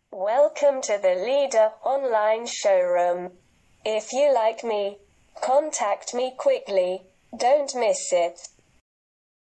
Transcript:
Welcome to the Leader online showroom. If you like me, contact me quickly. Don't miss it.